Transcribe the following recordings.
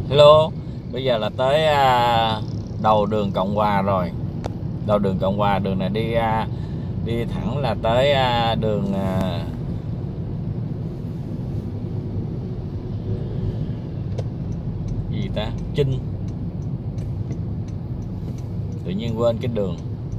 Hello, bây giờ là tới đầu đường Cộng Hòa rồi. Đầu đường Cộng Hòa, đường này đi thẳng là tới đường gì ta? Chinh. Tự nhiên quên cái đường.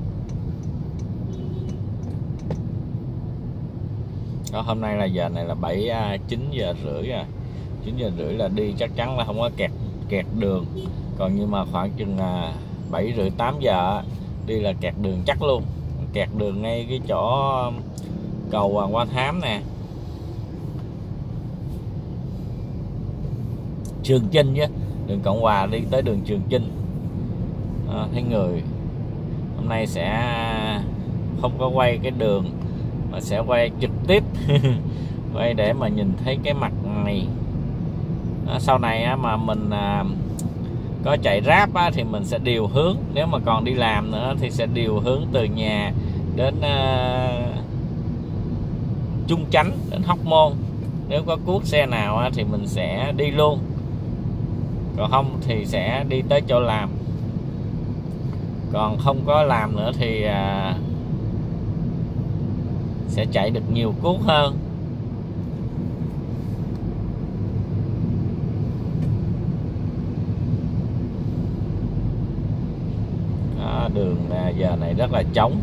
Đó, hôm nay là giờ này là 9 giờ rưỡi rồi. 9 giờ rưỡi là đi chắc chắn là không có kẹt đường. Còn nhưng mà khoảng chừng 7 rưỡi 8 giờ đi là kẹt đường chắc luôn. Kẹt đường ngay cái chỗ cầu Qua Thám nè, Trường Chinh chứ. Đường Cộng Hòa đi tới đường Trường Chinh. Thấy người. Hôm nay sẽ không có quay cái đường mà sẽ quay trực tiếp quay để mà nhìn thấy cái mặt này. Sau này mà mình có chạy Grab thì mình sẽ điều hướng. Nếu mà còn đi làm nữa thì sẽ điều hướng từ nhà đến Trung Chánh, đến Hóc Môn. Nếu có cuốc xe nào thì mình sẽ đi luôn, còn không thì sẽ đi tới chỗ làm. Còn không có làm nữa thì sẽ chạy được nhiều cuốc hơn. Đường giờ này rất là trống.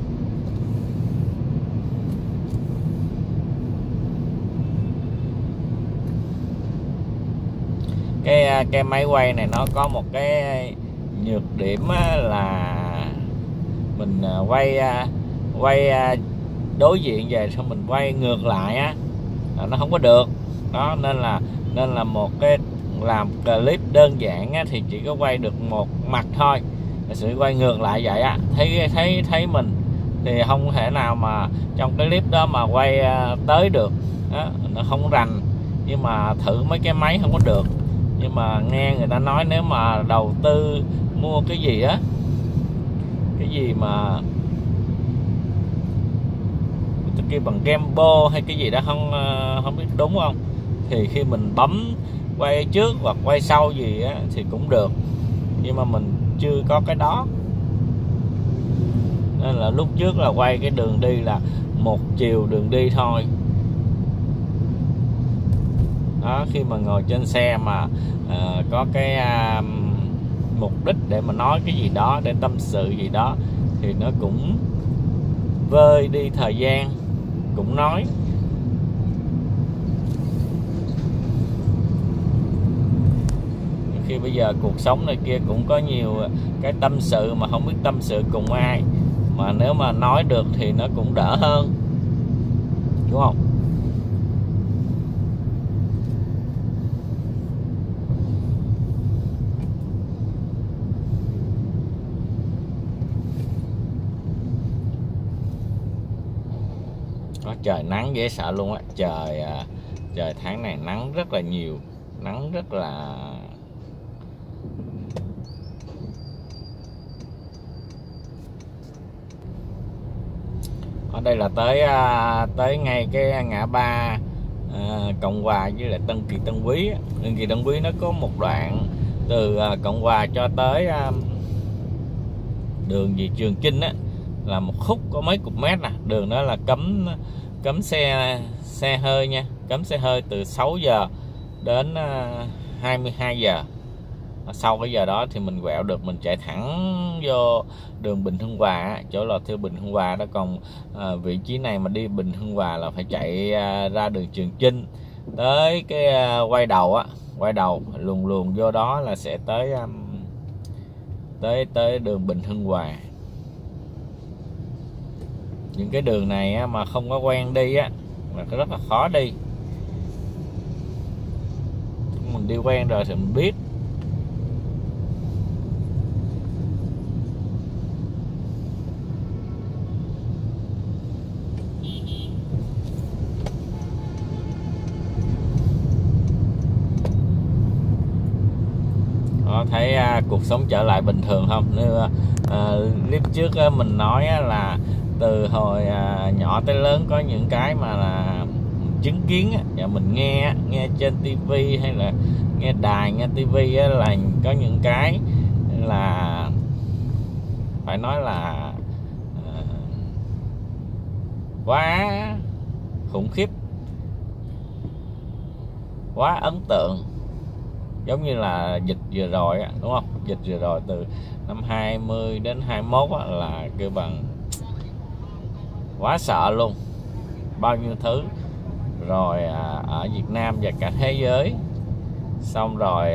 Cái máy quay này nó có một cái nhược điểm là mình quay đối diện về xong mình quay ngược lại nó không có được. Đó nên là một cái làm clip đơn giản thì chỉ có quay được một mặt thôi. Sự quay ngược lại vậy thấy mình thì không thể nào mà trong cái clip đó mà quay tới được đó, nó không rành. Nhưng mà thử mấy cái máy không có được. Nhưng mà nghe người ta nói nếu mà đầu tư mua cái gì mà kêu bằng gimbal hay cái gì đó, không biết đúng không, thì khi mình bấm quay trước hoặc quay sau gì thì cũng được. Nhưng mà mình chưa có cái đó, nên là lúc trước là quay cái đường đi là một chiều đường đi thôi. Đó, khi mà ngồi trên xe mà có cái mục đích để mà nói cái gì đó, để tâm sự gì đó, thì nó cũng vơi đi thời gian, cũng nói. Khi bây giờ cuộc sống này kia cũng có nhiều cái tâm sự mà không biết tâm sự cùng ai, mà nếu mà nói được thì nó cũng đỡ hơn, đúng không? Có trời nắng dễ sợ luôn á. Trời tháng này nắng rất là nhiều, nắng rất là ở đây là tới ngay cái ngã ba Cộng Hòa với lại Tân Kỳ Tân Quý. Tân Kỳ Tân Quý nó có một đoạn từ Cộng Hòa cho tới đường Trường Chinh là một khúc có mấy chục mét nè. Đường đó là cấm xe hơi nha, cấm xe hơi từ 6 giờ đến 22 giờ. Sau cái giờ đó thì mình quẹo được, mình chạy thẳng vô đường Bình Hưng Hòa, chỗ lò thiêu Bình Hưng Hòa đó. Còn vị trí này mà đi Bình Hưng Hòa là phải chạy ra đường Trường Chinh tới cái quay đầu luồn vô đó là sẽ tới đường Bình Hưng Hòa. Những cái đường này mà không có quen đi là rất là khó đi. Mình đi quen rồi thì mình biết. Thấy cuộc sống trở lại bình thường không? Clip trước mình nói là từ hồi nhỏ tới lớn có những cái mà là chứng kiến và mình nghe trên tivi hay là nghe đài, nghe tivi là có những cái là phải nói là quá khủng khiếp, quá ấn tượng. Giống như là dịch vừa rồi đúng không? Dịch vừa rồi từ năm 20 đến 21 là kêu bằng quá sợ luôn. Bao nhiêu thứ rồi ở Việt Nam và cả thế giới. Xong rồi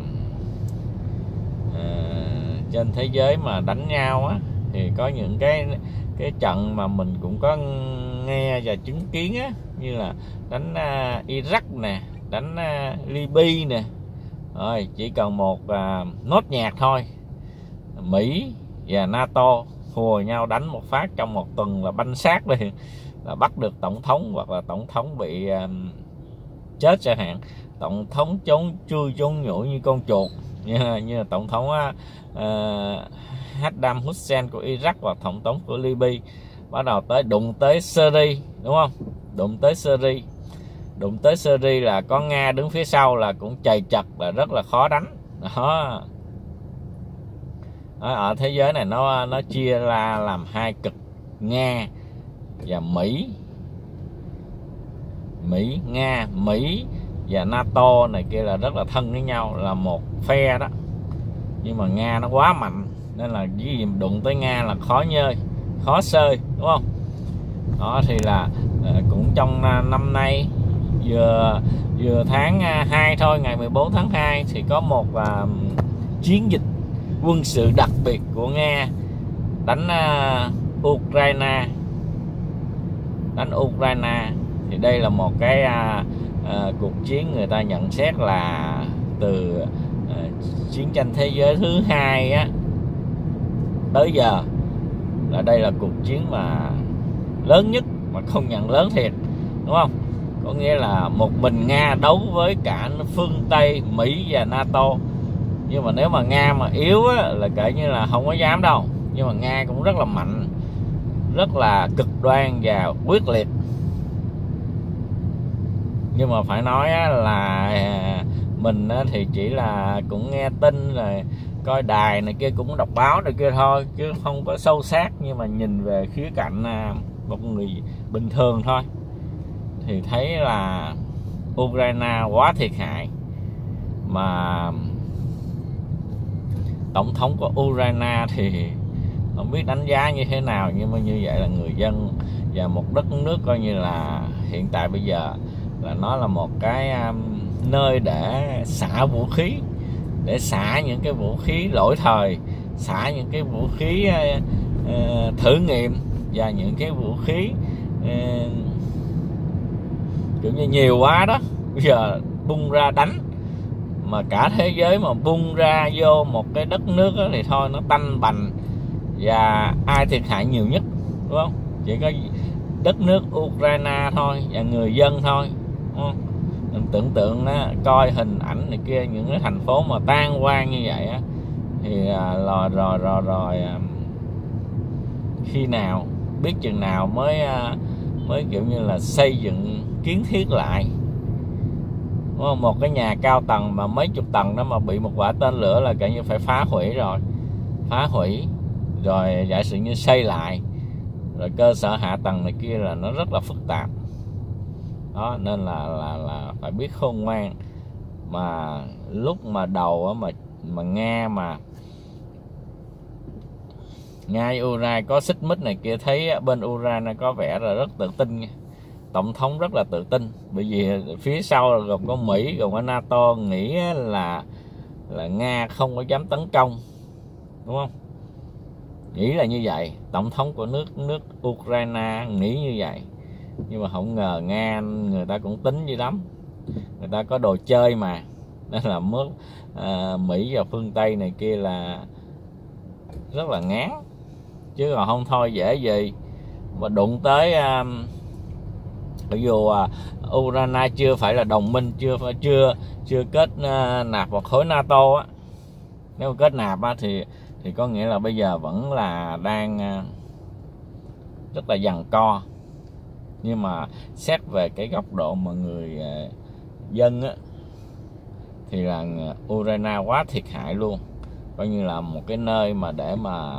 trên thế giới mà đánh nhau thì có những cái trận mà mình cũng có nghe và chứng kiến như là đánh Iraq nè, đánh Libya nè. Rồi chỉ cần một nốt nhạc thôi, Mỹ và NATO hùa nhau đánh một phát trong một tuần là banh xác đi, là bắt được tổng thống, hoặc là tổng thống bị chết chẳng hạn, tổng thống chui trốn nhủi như con chuột, như là tổng thống Saddam Hussein của Iraq hoặc tổng thống của Libya. Bắt đầu đụng tới Syria, đúng không? Đụng tới Syria là có Nga đứng phía sau là cũng chày chật, là rất là khó đánh đó. Ở thế giới này nó chia ra làm hai cực, Nga và Mỹ. Mỹ và NATO này kia là rất là thân với nhau, là một phe đó. Nhưng mà Nga nó quá mạnh nên là cái gì đụng tới Nga là khó nhơi, khó xơi, đúng không? Đó thì là cũng trong năm nay vừa tháng 2 thôi, ngày 14 tháng 2 thì có một chiến dịch quân sự đặc biệt của Nga đánh Ukraine. Thì đây là một cái cuộc chiến người ta nhận xét là từ chiến tranh thế giới thứ 2 tới giờ là đây là cuộc chiến mà lớn nhất, mà công nhận lớn thiệt, đúng không? Có nghĩa là một mình Nga đấu với cả phương Tây, Mỹ và NATO. Nhưng mà nếu mà Nga mà yếu là kể như là không có dám đâu. Nhưng mà Nga cũng rất là mạnh, rất là cực đoan và quyết liệt. Nhưng mà phải nói là mình thì chỉ là cũng nghe tin rồi coi đài này kia, cũng đọc báo này kia thôi, chứ không có sâu sát. Nhưng mà nhìn về khía cạnh một người bình thường thôi thì thấy là Ukraine quá thiệt hại. Mà tổng thống của Ukraine thì không biết đánh giá như thế nào, nhưng mà như vậy là người dân và một đất nước coi như là hiện tại bây giờ là nó là một cái nơi để xả vũ khí, để xả những cái vũ khí lỗi thời, xả những cái vũ khí thử nghiệm và những cái vũ khí kiểu như nhiều quá đó. Bây giờ bung ra đánh, mà cả thế giới mà bung ra vô một cái đất nước đó thì thôi nó tanh bành. Và ai thiệt hại nhiều nhất, đúng không? Chỉ có đất nước Ukraine thôi và người dân thôi, đúng không? Mình tưởng tượng đó, coi hình ảnh này kia, những cái thành phố mà tan hoang như vậy á, thì rồi khi nào, biết chừng nào mới kiểu như là xây dựng kiến thiết lại, đúng không? Một cái nhà cao tầng mà mấy chục tầng đó mà bị một quả tên lửa là kiểu như phải phá hủy rồi giả sử như xây lại, rồi cơ sở hạ tầng này kia là nó rất là phức tạp đó. Nên là phải biết khôn ngoan. Mà lúc mà đầu mà Nga Ukraine có xích mích này kia, thấy bên Ukraine có vẻ là rất tự tin nha. Tổng thống rất là tự tin, bởi vì phía sau là gồm có Mỹ, gồm có NATO, nghĩ là Nga không có dám tấn công, đúng không? Nghĩ là như vậy. Tổng thống của nước Ukraine nghĩ như vậy. Nhưng mà không ngờ Nga người ta cũng tính dữ lắm, người ta có đồ chơi mà. Nên là Mỹ và phương Tây này kia là rất là ngán, chứ còn không thôi dễ gì. Mà đụng tới mặc dù Ukraine chưa phải là đồng minh, chưa kết nạp vào khối NATO á. Nếu kết nạp thì có nghĩa là bây giờ vẫn là đang rất là giằng co. Nhưng mà xét về cái góc độ mà người dân á, thì là Ukraine quá thiệt hại luôn, coi như là một cái nơi mà để mà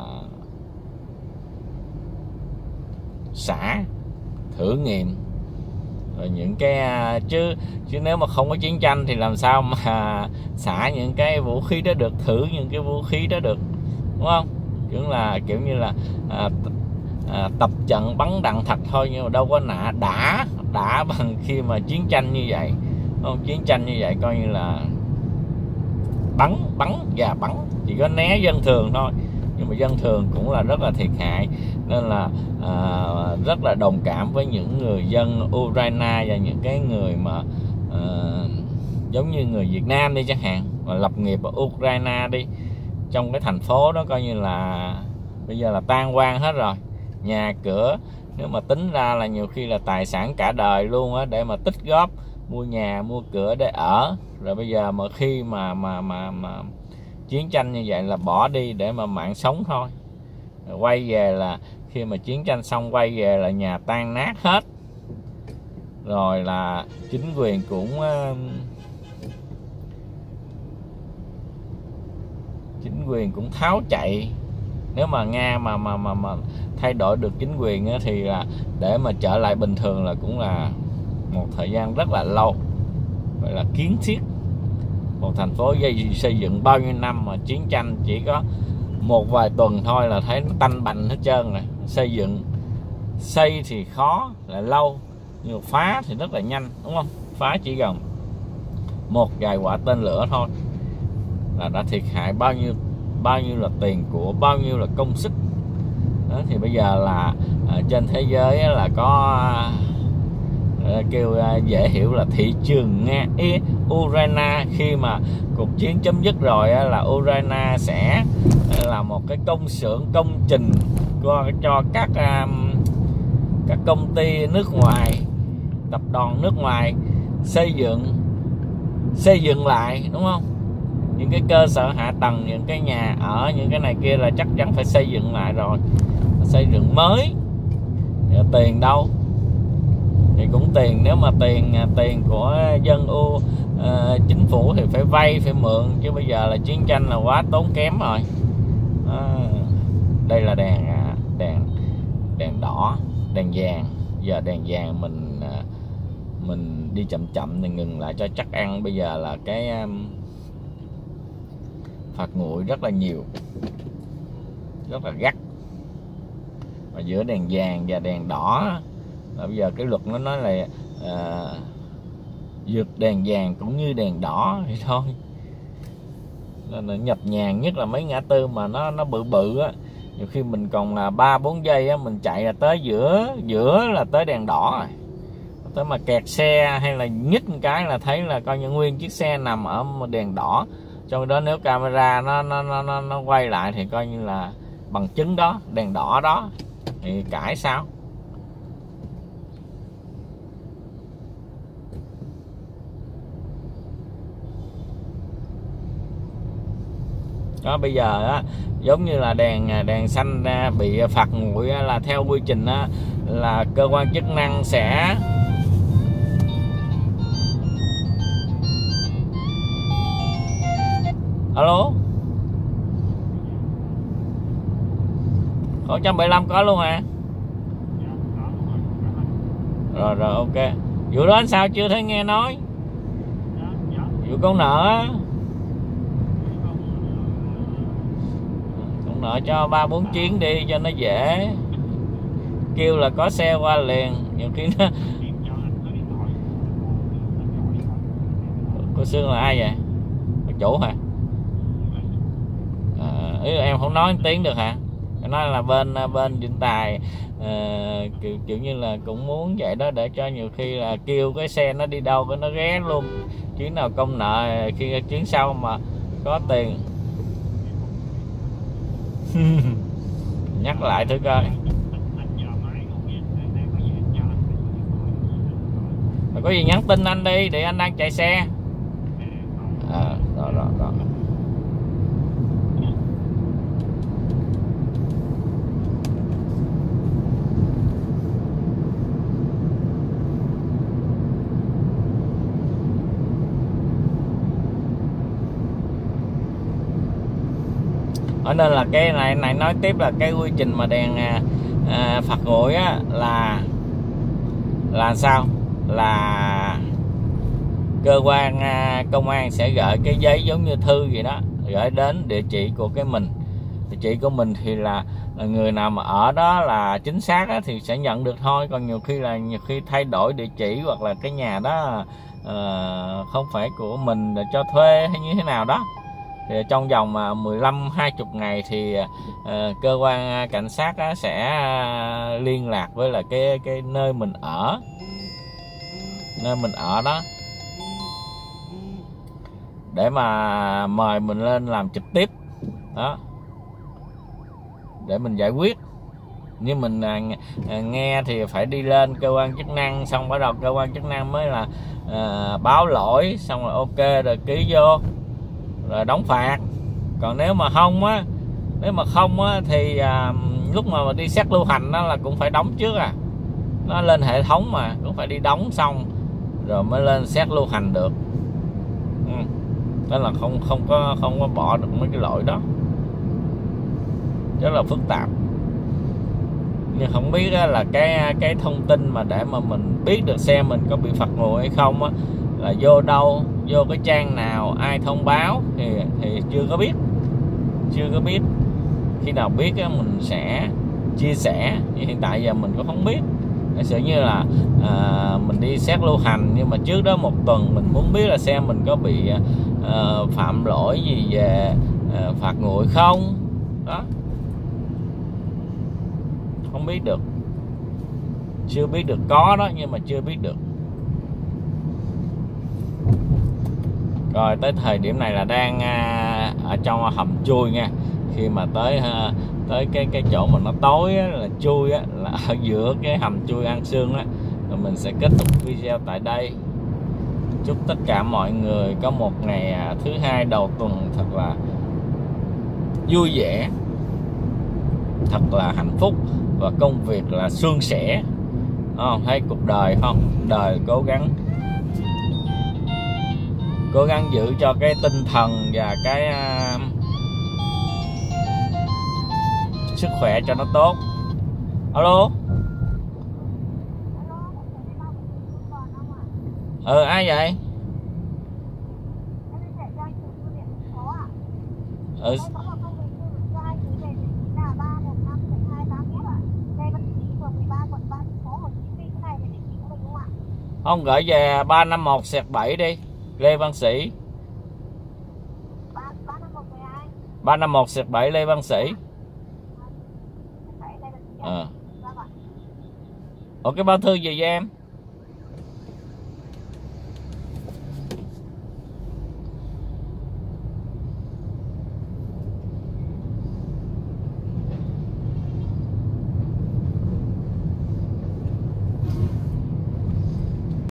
xả thử nghiệm rồi những cái chứ nếu mà không có chiến tranh thì làm sao mà xả những cái vũ khí đó được, thử những cái vũ khí đó được, đúng không? Kiểu như là tập trận bắn đạn thật thôi, nhưng mà đâu có đã bằng khi mà chiến tranh như vậy, không? Chiến tranh như vậy coi như là bắn và bắn, chỉ có né dân thường thôi, nhưng mà dân thường cũng là rất là thiệt hại, nên là rất là đồng cảm với những người dân Ukraine và những cái người mà giống như người Việt Nam đi chẳng hạn, mà lập nghiệp ở Ukraine đi, trong cái thành phố đó coi như là bây giờ là tan hoang hết rồi, nhà cửa nếu mà tính ra là nhiều khi là tài sản cả đời luôn á, để mà tích góp mua nhà mua cửa để ở, rồi bây giờ mà khi mà chiến tranh như vậy là bỏ đi để mà mạng sống thôi, rồi quay về là khi mà chiến tranh xong quay về là nhà tan nát hết, rồi là chính quyền cũng tháo chạy. Nếu mà Nga mà thay đổi được chính quyền á, thì là để mà trở lại bình thường là cũng là một thời gian rất là lâu. Vậy là kiến thiết một thành phố xây dựng bao nhiêu năm mà chiến tranh chỉ có một vài tuần thôi là thấy nó tanh bành hết trơn rồi. Xây thì khó là lâu, nhưng phá thì rất là nhanh, đúng không? Phá chỉ cần một vài quả tên lửa thôi là đã thiệt hại bao nhiêu là tiền của, bao nhiêu là công sức đó. Thì bây giờ là trên thế giới là có kêu dễ hiểu là thị trường Ukraine, khi mà cuộc chiến chấm dứt rồi là Ukraine sẽ là một cái công xưởng, công trình cho các công ty nước ngoài, tập đoàn nước ngoài xây dựng lại, đúng không? Những cái cơ sở hạ tầng, những cái nhà ở, những cái này kia là chắc chắn phải xây dựng lại rồi, xây dựng mới. Tiền đâu? Thì cũng tiền, nếu mà tiền của dân chính phủ thì phải vay, phải mượn, chứ bây giờ là chiến tranh là quá tốn kém rồi. Đây là đèn đỏ, đèn vàng. Giờ đèn vàng mình đi chậm chậm thì ngừng lại cho chắc ăn. Bây giờ là cái phạt nguội rất là nhiều, rất là gắt. Và giữa đèn vàng và đèn đỏ là bây giờ cái luật nó nói là vượt đèn vàng cũng như đèn đỏ thì thôi. Nên là nhập nhàng, nhất là mấy ngã tư mà nó bự á, nhiều khi mình còn là 3-4 giây á, mình chạy là tới giữa là tới đèn đỏ rồi. Tới mà kẹt xe hay là nhích một cái là thấy là coi như nguyên chiếc xe nằm ở đèn đỏ. Trong đó nếu camera nó quay lại thì coi như là bằng chứng đó, đèn đỏ đó, thì cãi sao? Đó, bây giờ á, giống như là đèn xanh bị phạt nguội là theo quy trình á, là cơ quan chức năng sẽ alo, khẩu 175 có luôn hả? Rồi ok. Vụ đó anh sao chưa thấy nghe nói? Vụ con nợ cho 3-4 chuyến đi cho nó dễ, kêu là có xe qua liền. Nhiều khi nó cô Sương là ai vậy? Bà chủ hả? Em không nói tiếng được hả? Nói là bên Vĩnh Tài kiểu như là cũng muốn vậy đó, để cho nhiều khi là kêu cái xe nó đi đâu cái nó ghé luôn, chuyến nào công nợ, khi chuyến sau mà có tiền. Nhắc lại thử coi. Mà có gì nhắn tin anh đi, để anh đang chạy xe. Rồi. Ở nên là cái này nói tiếp là cái quy trình mà đèn phạt nguội á là sao, là cơ quan công an sẽ gửi cái giấy giống như thư gì đó, gửi đến địa chỉ của cái mình. Địa chỉ của mình thì là người nào mà ở đó là chính xác á, thì sẽ nhận được thôi. Còn nhiều khi thay đổi địa chỉ hoặc là cái nhà đó không phải của mình, cho thuê hay như thế nào đó, thì trong vòng 15-20 ngày thì cơ quan cảnh sát sẽ liên lạc với là cái nơi mình ở, đó, để mà mời mình lên làm trực tiếp đó, để mình giải quyết. Nhưng mình nghe thì phải đi lên cơ quan chức năng, xong bắt đầu cơ quan chức năng mới là báo lỗi, xong rồi ok rồi ký vô rồi đóng phạt. Còn nếu mà không á thì lúc mà đi xét lưu hành đó là cũng phải đóng trước nó lên hệ thống mà cũng phải đi đóng xong rồi mới lên xét lưu hành được. Đó là không có bỏ được mấy cái lỗi đó, rất là phức tạp. Nhưng không biết là cái thông tin mà để mà mình biết được xe mình có bị phạt nguội hay không á, là vô đâu, vô cái trang nào, ai thông báo thì chưa có biết. Khi nào biết á, mình sẽ chia sẻ. Nhưng hiện tại giờ mình cũng không biết. Giả sử như là mình đi xét lưu hành, nhưng mà trước đó một tuần mình muốn biết là xe mình có bị phạm lỗi gì về phạt nguội không đó, không biết được, chưa biết được. Có đó nhưng mà chưa biết được. Rồi tới thời điểm này là đang ở trong hầm chui nha. Khi mà tới cái chỗ mà nó tối á, là chui á, là ở giữa cái hầm chui An Sương á. Rồi mình sẽ kết thúc video tại đây. Chúc tất cả mọi người có một ngày thứ hai đầu tuần thật là vui vẻ, thật là hạnh phúc, và công việc là suôn sẻ. Thấy cuộc đời không? Đời cố gắng giữ cho cái tinh thần và cái sức khỏe cho nó tốt. Alo. Ai vậy? Không, gửi về 351/7 đi, Lê Văn Sĩ. 351/7 Lê Văn Sĩ. Cái bao thư gì vậy em?